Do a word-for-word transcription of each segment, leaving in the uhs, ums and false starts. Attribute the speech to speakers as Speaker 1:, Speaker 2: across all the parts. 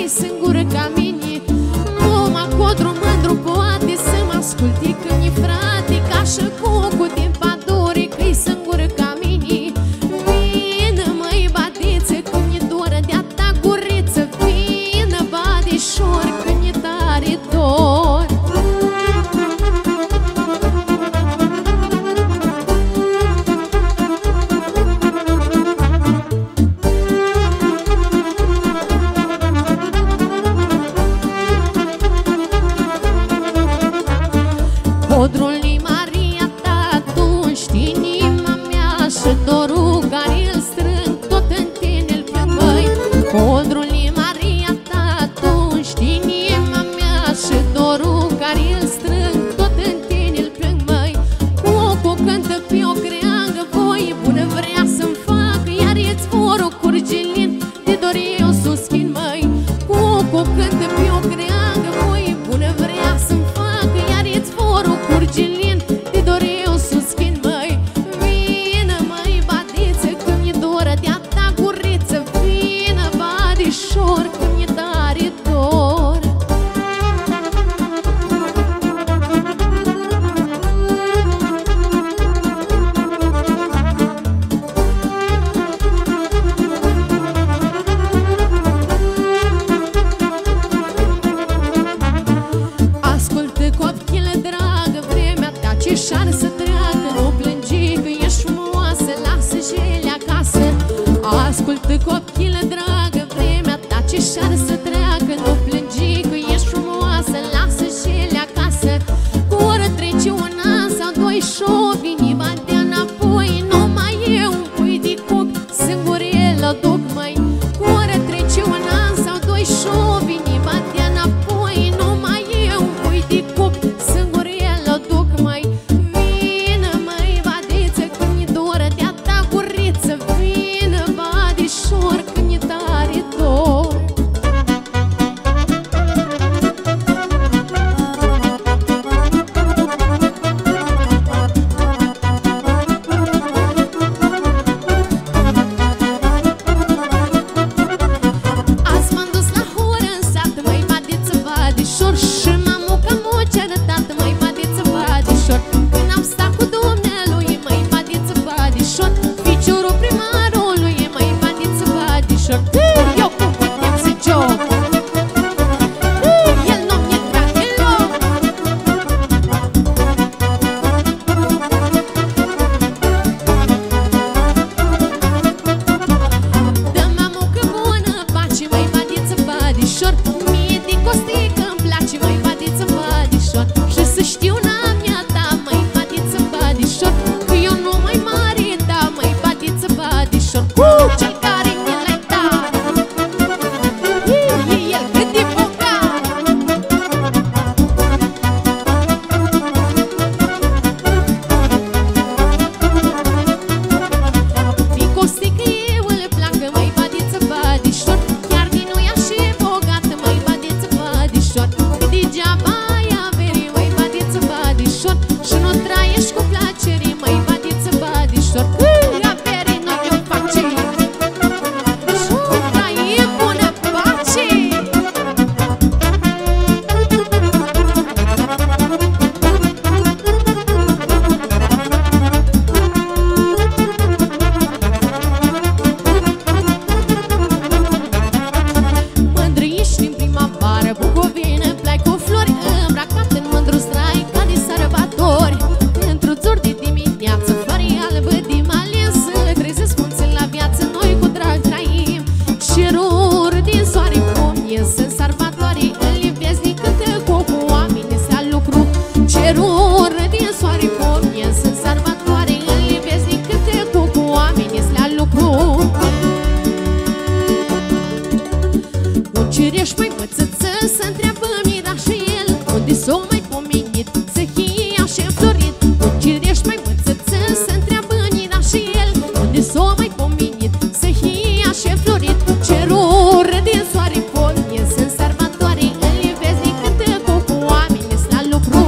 Speaker 1: că-i singur ca mine. Numai codru mândru poate să mă asculte când e frate, ca și cucu din pădure, că-i singur ca mine. Vină măi badiță când e doră de-a ta guriță, vină badișor când e tare dor. Codrul-i Maria ta, tu știi inima mea și dorul care îl strâng, tot în tine îl plâng, băi. Codrul-i Maria ta, tu știi inima mea și dorul care îl strâng, tot în tine îl plâng, băi. Cucu cântă pe o creangă, voi bună vrea să-mi facă, iar e-ți vorul curgilin, de dor eu suschin, măi. Cucu cântă pe o creangă, voi bună vrea să-mi facă, iar e-ți vorul curgilin, de dor eu suschin, măi. Vină măi badiță când e doră de-a ta guriță, vină badișor când e tare dor. Ascultă copchilă dragă, vremea ta ce-și-ar să treacă, nu plângi că ești frumoasă, lasă jele acasă. Ascultă copchilă dragă, vremea ta ce-și-ar să treacă, nu plângi că ești frumoasă, lasă jele acasă. Cu oră trece un an sau doi și-o vini badea înapoi, numai eu un pui de cuc, singur el o duc, măi. Cu oră trece un an sau doi și-o vini badea înapoi, numai eu un pui de cuc, singur el o duc, măi. Vină măi badiță când e doră de-a ta guriță, vină badișor când e tare dor. Azi m-am dus la horă în sat, măi badiță badișor, și m-am mucat muce arătat, măi badiță badișor. Când am stat cu dumnealui, măi badiță badișor, ficiorul primarului, măi badiță badișor. Eu cum putem să joc, el nu mi-e drag deloc. Dă-mi amucă bună pace, măi badiță badișor, mie de costică îmi place, măi badiță badișor. Și să știu n-amia ta, măi badiță badișor, că eu nu mai mare da, măi badiță badișor. Cel care mi l-ai dat, e el cât de bogat. De costică eu îl placă, măi badiță badișor, chiar din nu și bogată, măi badiță badișor. Că degeaba ai avere, măi badiță badișor, și nu trăiești cu plăcere, măi badiță badișor. Că avere nu ne-o face și o traie bună pace. Mândră ești în primăvară, bucovină, plai cu flori, îmbrăcat în mândru strai ca de sărbători. Într-o țor de dimineață, floare albă de malin, să trezesc munții la viață, noi cu drag trăim. Ceruri din soare pomie, sunt sărbătoare, îl vezi de cântă cu oamenii la lucru. Ceruri din soare pomie, sunt sărbătoare, îl vezi de cântă cu oamenii la lucru. Un cireș mai mățăță să-ntreabă mira și el, unde s-o mai pomenit, să hia și-a florit. Un cireș mai mățăță să-ntreabă mira și el, unde s-o mai pomenit, să hia și-a florit. Ceruri din soare pomie, sunt sărbătoare, îl vezi de cântă cu oamenii la lucru.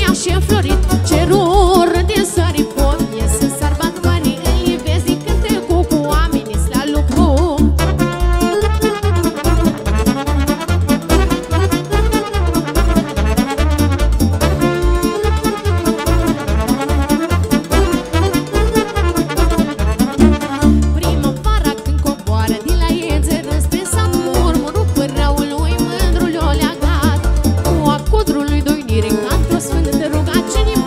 Speaker 1: ea și înflorit, ceruri din sări pomie, sunt sărbătorii, îi vezi din cântecul cu oamenii la lucru. Primăvara când coboară din la Iețer înspre sat, murmurul pârâului mândrul o leagat, cu acudrului doinire ca într-o sfântă rugăciune.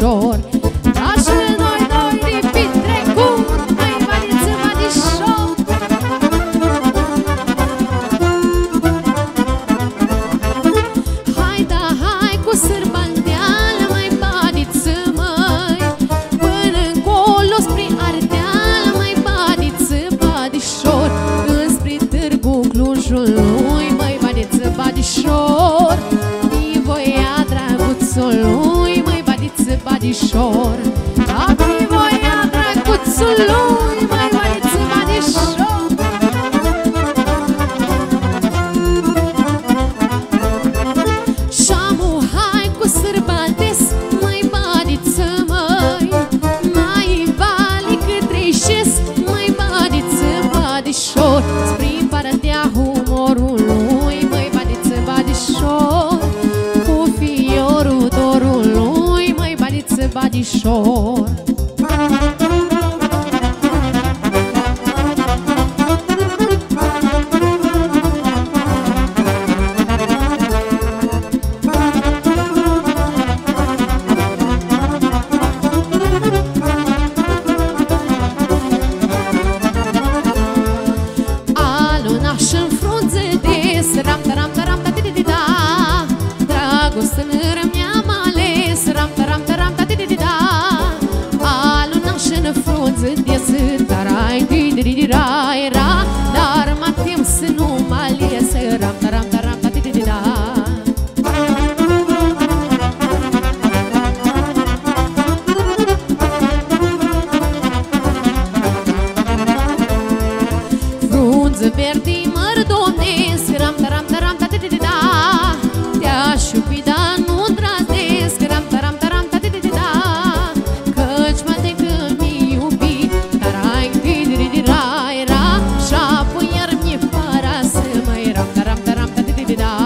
Speaker 1: badișor. Așa noi doi ripit trecut, mai badiță badișor. Hai da hai cu Sârbandeal, mai badiță măi, până încolo spre Ardeal, mai badiță badișor. Înspre Târgu Clujului, mai badiță badișor. Voia drăguțului, măi badiță badișor. Apoi voia drăguțului, măi badiță badișor. Și-amu hai cu Sârbades, măi badiță măi, mai vali cât reșes, măi badiță badișor. Spre partea humorului, măi badiță badișor. Fiorul dorului, măi badiță badișor. Alunaș-n frunze des, ram taram taram ta ti ti da. Dragostea mi-am ales, ram taram taram ta ti ti da. Alunaș-n frunze des, tarai ti ti ti rai ra. Dar mă tem să nu mă ales, ram taram taram ta ti ti da. Frunze verdi mărdomnesc, ram taram taram ta ti ti da. Te-aș iubi, dar nu îndrăznesc, ram taram taram ta ti ti da. Căci mă de când mi iubi, tarai ti ti ti rai ra. Și-apoi iar mi-e para să măi, ram taram taram ta ti ti da.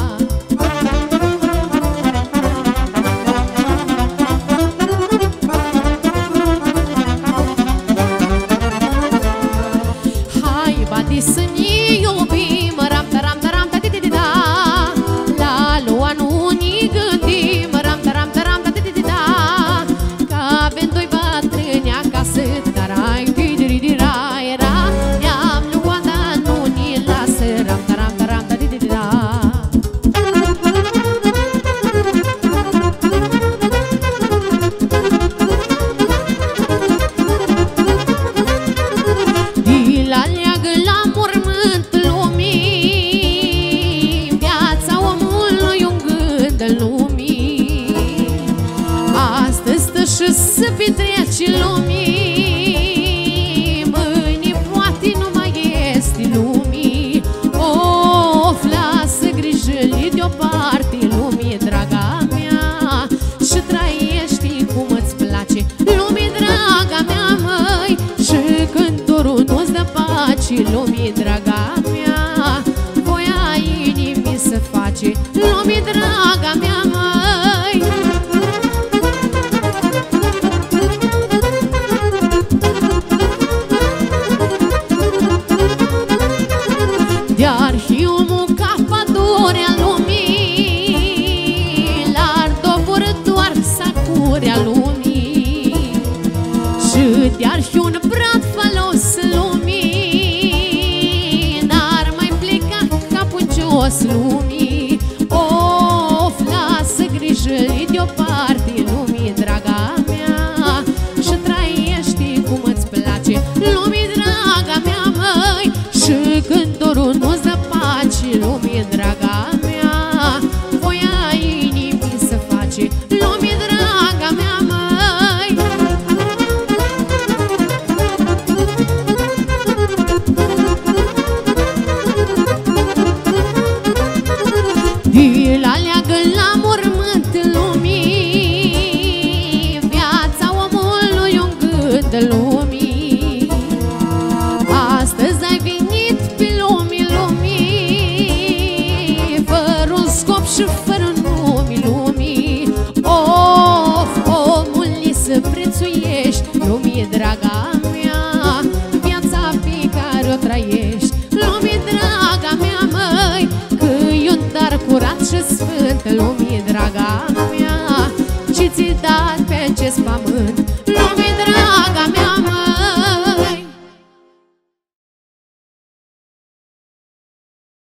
Speaker 1: Hai badi să ne iubim, ram taram taram ta ti ti da. La lua nu ni gândim, ram taram taram ta ti ti da. Că avem doi bătrâni acasă, tarai ti ti ti rai ra. Ne-am luat, dar nu ni lasă, ram taram taram ta ti ti da. Dila leagă la mormânt lumii, viața omului un gând în lumii. Astăzi stă și să petrece lumii, mâine poate nu mai este lumii. Of, lasă grijile deoparte lumii, draga mea, și trăiești cum îți place, lumii, draga mea, măi. Și când dorul nu-ți dă pace, lumii, draga mea, voia inimii să face, lumii, draga mea, măi. De-ar fi omul capadorea lumii, l-ar doborâ doar sacurea lumii. Și de-ar fi un brad falos lumii, n-ar mai pleca capul jos lumii. Of, lasă grijile deoparte lumii, draga mea, și trăiești cum îți place, lumii, draga mea, măi. Și când dorul nu-ți dă pace, lumii, draga mea, voia inimii să face, lumii, draga mea, măi. Dila leagă la mormânt lumii, viața omului un gând în lumii. Astăzi ai venit pe lumii, lumii, fără un scop și fără nume, lumii. Of, omul să prețuiești, lumii, draga mea, viața pe care o trăiești, lumii, draga mea, măi. Că e un dar curat și sfânt, lumii, draga mea, ce ți-ai dat pe ce spam